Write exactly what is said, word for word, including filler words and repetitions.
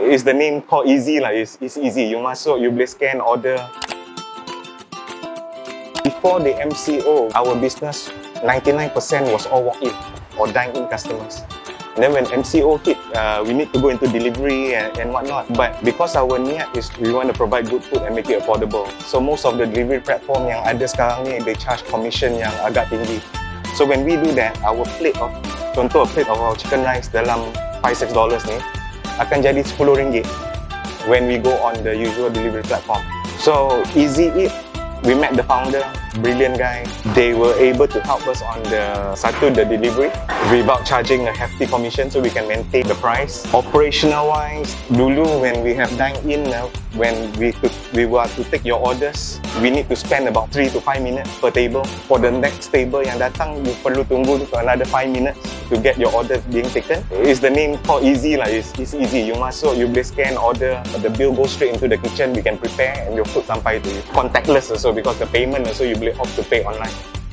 Is the name called Easy lah. It's, it's easy. You masuk, you boleh scan, order. Before the M C O, our business ninety-nine percent was all walk-in or dine-in customers. And then when M C O hit, uh, we need to go into delivery and, and whatnot. But because our niat is we want to provide good food and make it affordable, so most of the delivery platform yang ada sekarang ni, they charge commission yang agak tinggi. So when we do that, our plate of, contoh plate of our chicken rice dalam five to six dollars ni, akan jadi sepuluh ringgit when we go on the usual delivery platform. So Easy Eat, we met the founder, brilliant guy. They were able to help us on the satu the delivery without charging a hefty commission, so we can maintain the price. Operational wise, dulu when we have dine in, uh, when we to, we were to take your orders, we need to spend about three to five minutes per table. For the next table yang datang, you perlu tunggu for another five minutes to get your order being taken. Is the name called Easy lah. It's, it's easy. You masuk, you boleh scan, order, the bill goes straight into the kitchen. We can prepare and your food sampai to you. Contactless also because the payment also you boleh opt to pay online.